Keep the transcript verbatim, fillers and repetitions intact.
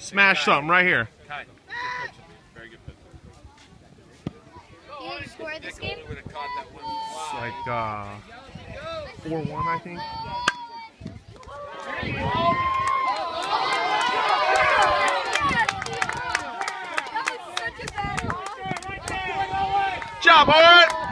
Smash something right here. Very good pitch. You didn't score this game? It's like uh, four one, I think. Job, Owen!